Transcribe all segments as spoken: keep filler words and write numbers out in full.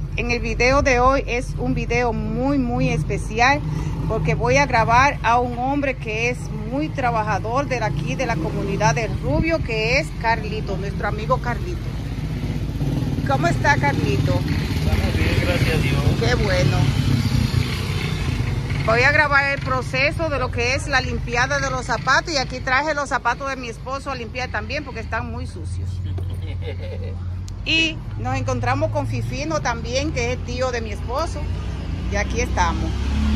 en el video de hoy es un video muy muy especial porque voy a grabar a un hombre que es muy trabajador de aquí de la comunidad del Rubio, que es Carlito, nuestro amigo Carlito. ¿Cómo está, Carlito? Estamos bien, gracias a Dios. Qué bueno. Voy a grabar el proceso de lo que es la limpiada de los zapatos, y aquí traje los zapatos de mi esposo a limpiar también porque están muy sucios. Y nos encontramos con Fifino también, que es tío de mi esposo, y aquí estamos.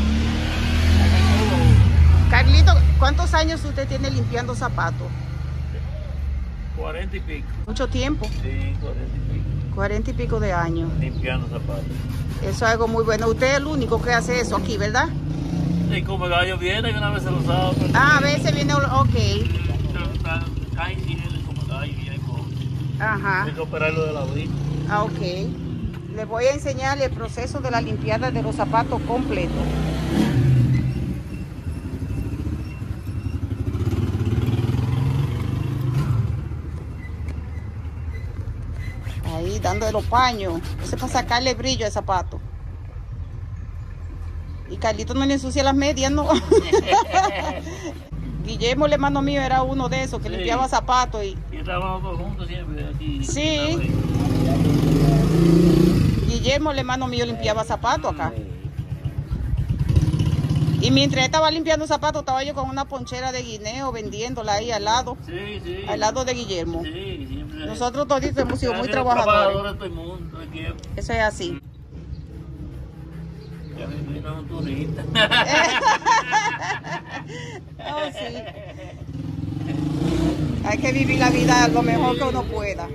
Carlito, ¿cuántos años usted tiene limpiando zapatos? Cuarenta y pico. ¿Mucho tiempo? Sí, cuarenta y pico. Cuarenta y pico de años. Limpiando zapatos. Eso es algo muy bueno. Usted es el único que hace eso aquí, ¿verdad? Y como el gallo viene, y una vez se lo sabe. Ah, a veces viene, ok. Caen sin él como el gallo y hay que Ajá. hay que operarlo de la vista. Ah, ok. Les voy a enseñar el proceso de la limpiada de los zapatos completo. Ahí, dándole los paños. Eso es para sacarle brillo al zapato. Y Carlito no le ensucia las medias, ¿no? Guillermo, el hermano mío, era uno de esos que sí limpiaba zapatos. Y, y estábamos juntos siempre aquí. Sí. Guillermo, el hermano mío, limpiaba zapatos acá. Y mientras estaba limpiando zapatos, estaba yo con una ponchera de guineo vendiéndola ahí al lado. Sí, sí. Al lado de Guillermo. Sí, siempre. Nosotros todos hemos sido muy trabajadores. trabajadores. Todo el mundo, todo el tiempo. Eso es así. Ya me vino un turista. Oh, sí. Hay que vivir la vida lo mejor que uno pueda.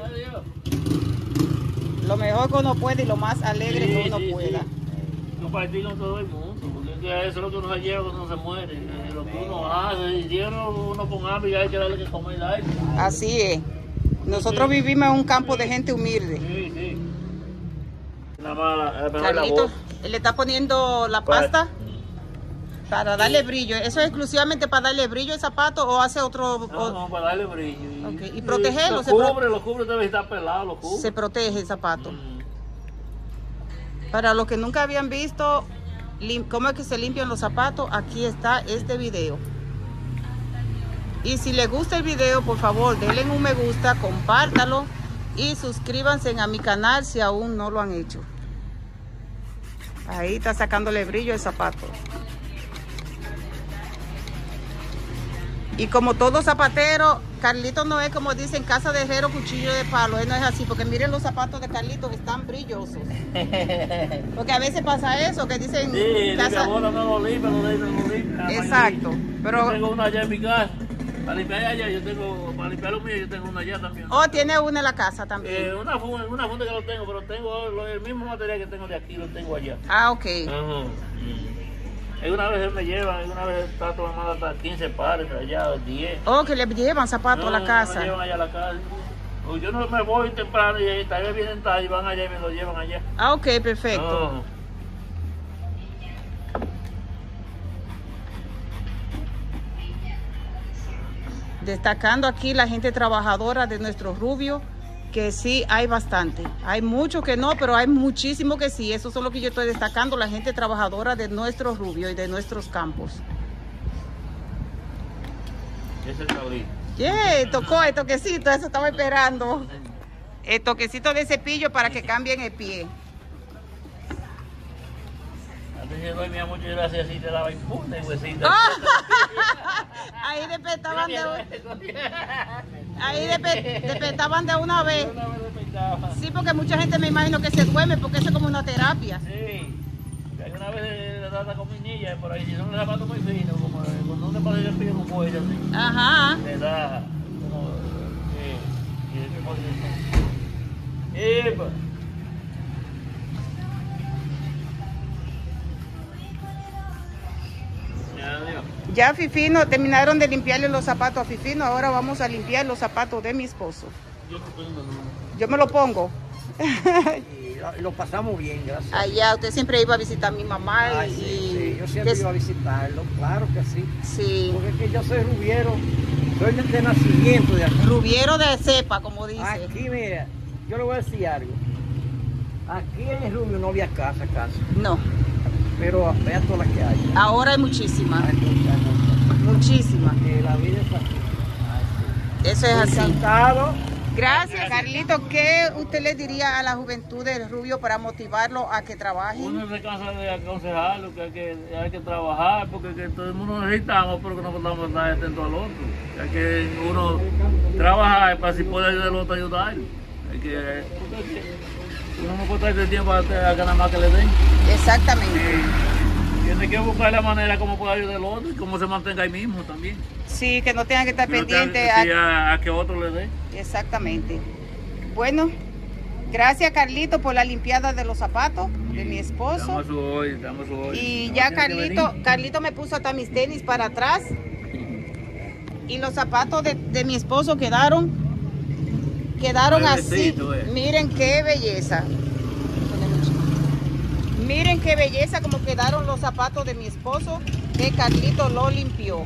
Lo mejor que uno puede y lo más alegre sí, que uno sí, pueda. Sí. Compartir con todo el mundo, porque eso es lo que uno se lleva cuando uno se muere. Lo que uno hace, si uno, uno con hambre y hay que darle que comer aire. Así es. Nosotros sí vivimos en un campo de gente humilde. Sí, sí. Nada más, Carlito, le está poniendo la pasta para darle brillo. ¿Eso es exclusivamente para darle brillo al zapato o hace otro? No, no, para darle brillo. Okay. Y protegerlo. Lo se cubre, pro... lo cubre, debe estar pelado, lo cubre. Se protege el zapato. Mm. Para los que nunca habían visto cómo es que se limpian los zapatos, aquí está este video. Y si les gusta el video, por favor, denle un me gusta, compártalo y suscríbanse a mi canal si aún no lo han hecho. Ahí está sacándole brillo el zapato. Y como todo zapatero, Carlito no es como dicen casa de herrero, cuchillo de palo. Él no es así, porque miren los zapatos de Carlito, están brillosos. Porque a veces pasa eso, que dicen sí, casa... no lo limpia, lo limpia. Exacto. Pero... Yo tengo una allá en mi casa. Para limpiar allá, yo tengo, para limpiar lo mío, yo tengo una allá también. Oh, tiene una en la casa también. Eh, una, funda, una funda que lo tengo, pero tengo lo, el mismo material que tengo de aquí, lo tengo allá. Ah, ok. Ajá. Y una vez él me lleva, y una vez está tomando hasta quince pares allá, diez. Oh, que le llevan zapatos no, a la casa. Me llevan allá a la casa. O yo no me voy temprano y tal vez vienen tarde y van allá y me lo llevan allá. Ah, ok, perfecto. Ajá. Destacando aquí la gente trabajadora de nuestro Rubio, que sí hay bastante. Hay muchos que no, pero hay muchísimos que sí. Eso es lo que yo estoy destacando, la gente trabajadora de nuestro Rubio y de nuestros campos. Ese es el cabrito. Yeah, tocó el toquecito, eso estaba esperando. El toquecito de cepillo para que cambien el pie. Antes yo doy mi muchas gracias y te daba y pum, de huesito. Ahí despertaban de una Ahí despertaban de una vez. Sí, porque mucha gente me imagino que se duerme porque eso es como una terapia. Sí. Hay una vez le trata con mi niña por ahí, si son zapatos muy finos, como cuando uno pasa el pie con cuello así. Ajá. Le da como eh, Epa. Ya Fifino, terminaron de limpiarle los zapatos a Fifino, ahora vamos a limpiar los zapatos de mi esposo. Yo me lo pongo. Y lo, lo pasamos bien, gracias. Allá, usted siempre iba a visitar a mi mamá. Ay, y, sí, sí, yo siempre que, iba a visitarlo, claro que sí. Sí. Porque es que yo soy rubiero, soy de, de nacimiento de aquí. Rubiero de cepa, como dice. Aquí, mira, yo le voy a decir algo. Aquí en el Rubio no había casa, casa. No, Pero vea todas las que hay. ahora hay muchísimas, Hay muchas, muchas. muchísimas. Eh, la vida es así. Eso es así. Encantado. Gracias, Carlito. ¿Qué usted le diría a la juventud del Rubio para motivarlo a que trabajen? Uno se cansa de aconsejarlo, que hay que, hay que trabajar, porque que todo el mundo necesitamos, pero que no podemos estar atento al otro. Hay que uno trabajar para si puede ayudar al otro, ayudar. Hay que, porque es que uno no puede estar de tiempo a, a ganar más que le den. Exactamente. Y tiene que buscar la manera como puede ayudar al otro y cómo se mantenga ahí mismo también. Sí, que no tengan que estar Que no pendientes. tenga- sí, a, a que otro le dé. Exactamente. Bueno, gracias, Carlito, por la limpiada de los zapatos de mi esposo. Damos su hoy, damos su hoy. Y No ya tiene que Carlito, venir. Carlito me puso hasta mis tenis para atrás. Y los zapatos de, de mi esposo quedaron, quedaron así. Nuevecito, eh. Miren qué belleza. Miren qué belleza como quedaron los zapatos de mi esposo, que Carlito lo limpió.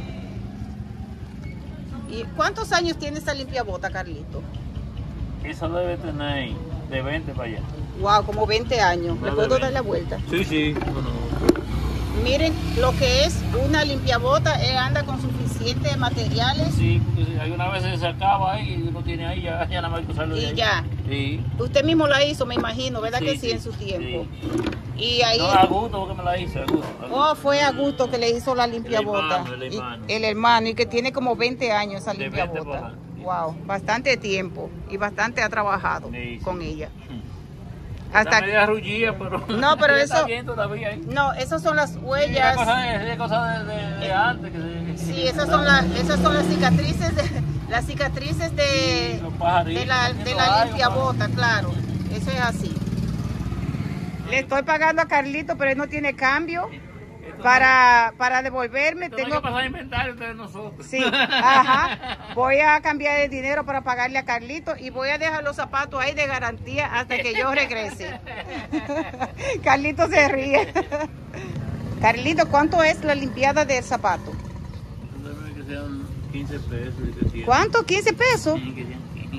¿Y cuántos años tiene esta limpiabota, Carlito? Eso debe tener de veinte para allá. Wow, como veinte años. ¿Me Más de puedo dar veinte. la vuelta? Sí, sí. Bueno, Miren lo que es una limpiabota. Él anda con suficientes materiales. sí, porque si alguna vez se acaba ahí y uno tiene ahí, ya, ya nada más hay que usarlo de Y ahí. ya. Sí. Usted mismo la hizo, me imagino, ¿verdad Sí, que sí, sí, en su tiempo? sí. Y ahí, No, a gusto porque me la hice, a gusto. a gusto. oh, fue a gusto que le hizo la limpiabota. hermano, el Y- hermano. el hermano, y que tiene como veinte años esa De veinte limpiabota. para adelante. Wow, bastante tiempo y bastante ha trabajado Sí, sí. con ella. Está Hasta media rullía, pero No, pero ella eso- está bien todavía ahí. no, esas son las Sí, huellas. es cosa de, es cosa de, de, de antes. Que se, Sí, esas son las, esas son las cicatrices de las cicatrices de, Los pajaritos, de la, de haciendo la algo, limpiabota, claro. Eso es así. Le estoy pagando a Carlito, pero él no tiene cambio para, para devolverme. Tengo que Tengo, pasar inventario de nosotros. sí, ajá. Voy a cambiar el dinero para pagarle a Carlito y voy a dejar los zapatos ahí de garantía hasta que yo regrese. Carlito se ríe. Carlito, ¿cuánto es la limpiada del zapato? Dame que sean quince pesos. y que sean- ¿Cuánto? ¿quince pesos? Sí, que sean quince.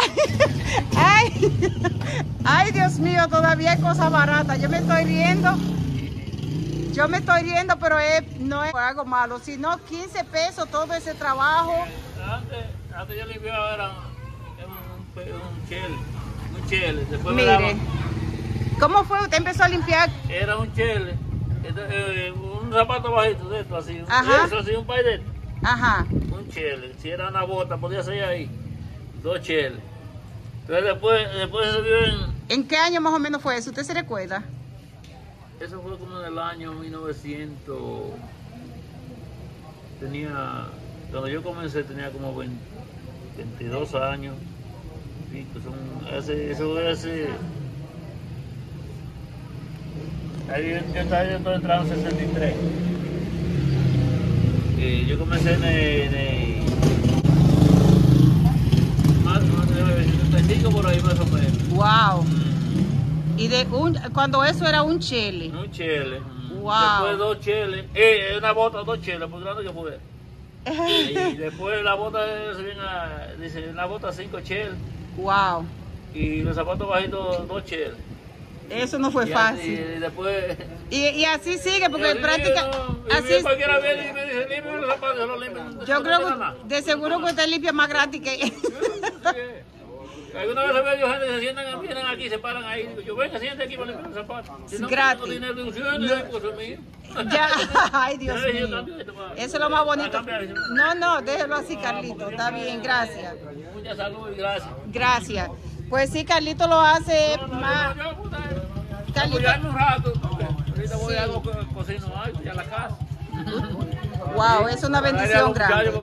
Ay, ay, Dios mío, todavía hay cosas baratas. Yo me estoy riendo. Yo me estoy riendo, pero es, no es por algo malo, sino quince pesos todo ese trabajo. Antes, antes yo limpiaba era un, pe- un chele, un chele. Después me Mire, daba- ¿cómo fue? Usted empezó a limpiar. era un chele, Entonces, eh, un zapato bajito de esto así, Ajá. eso así, un país de esto, Ajá. un chele. Si era una bota podía ser ahí, dos cheles. Entonces después, después se vio en, ¿En qué año más o menos fue eso? ¿Usted se recuerda? eso fue como en el año mil novecientos, tenía, cuando yo comencé tenía como veinte, veintidós años, sí, pues son, hace, eso fue hace, ahí yo, yo estaba yo estaba entrando en sesenta y tres, Eh, yo comencé en el, en el más, más de setenta y cinco por ahí más o menos. Wow. Y de un, cuando eso era un chele. Un chele. Wow. Después dos cheles. Eh, una bota, dos cheles, por grande que fue. Y después la bota se viene a, dice, una bota cinco cheles. Wow. Y los zapatos bajitos dos cheles. Eso no fue Y fácil. así, y después. Y, y así sigue, porque y así, práctica, no, y así, viene cualquiera viene y me dice, limpia los zapatos, yo los limpio. yo no creo tengo nada. que de seguro que usted limpia más gratis que Sí. Alguna vez veo yo gente que se sientan, vienen aquí, se paran ahí. Digo, yo venga, siéntate aquí para limpiar los zapatos. Si no Gratis. tengo dinero de unciones, pues es mío. ya. Ay, Dios Ya, yo mío. cambio esto para- Eso es lo más bonito. para cambiar. No, no, déjelo así, Carlito. Está bien, gracias. Mucha salud y gracias. Gracias. Pues sí, Carlito lo hace No, no, más. yo, puta, Carlito. apoyarme un rato. Ahorita voy Sí. a algo, co- cocino algo, ya a la casa. Wow, es una bendición grande.